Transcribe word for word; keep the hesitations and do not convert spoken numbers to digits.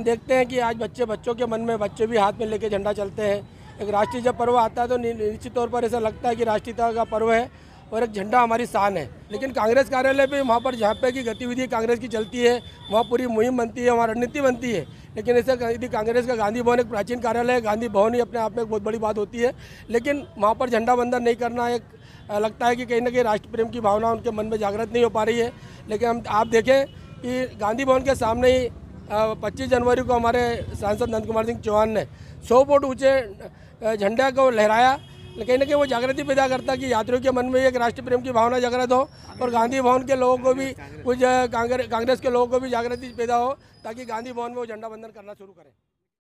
हम देखते हैं कि आज बच्चे बच्चों के मन में बच्चे भी हाथ में लेके झंडा चलते हैं। एक राष्ट्रीय जब पर्व आता है तो निश्चित तौर पर ऐसा लगता है कि राष्ट्रीयता का पर्व है और एक झंडा हमारी शान है। लेकिन कांग्रेस कार्यालय पे वहाँ पर जहाँ पे की गतिविधि कांग्रेस की चलती है वहाँ पूरी मुहिम बनती है, वहाँ रणनीति बनती है। लेकिन ऐसे यदि कांग्रेस का गांधी भवन एक प्राचीन कार्यालय है, गांधी भवन ही अपने आप में एक बहुत बड़ी बात होती है, लेकिन वहाँ पर झंडा बंदन नहीं करना एक लगता है कि कहीं ना कहीं राष्ट्र प्रेम की भावना उनके मन में जागृत नहीं हो पा रही है। लेकिन हम आप देखें कि गांधी भवन के सामने ही पच्चीस जनवरी को हमारे सांसद नंद कुमार सिंह चौहान ने सौ फुट ऊँचे झंडा को लहराया। कहीं ना कहीं वो जागृति पैदा करता है कि यात्रियों के मन में एक राष्ट्रीय प्रेम की भावना जागृत हो और गांधी भवन के लोगों को भी कुछ कांग्रेस के लोगों को भी जागृति पैदा हो ताकि गांधी भवन में वो झंडा बंदन करना शुरू करें।